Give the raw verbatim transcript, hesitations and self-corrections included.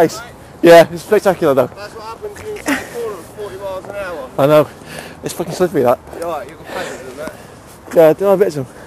face. Yeah, it's spectacular though. That's what happens when you take a corner at forty miles an hour. I know. It's fucking slippery that. You're right, you've got patience in that. Yeah, do I bet some.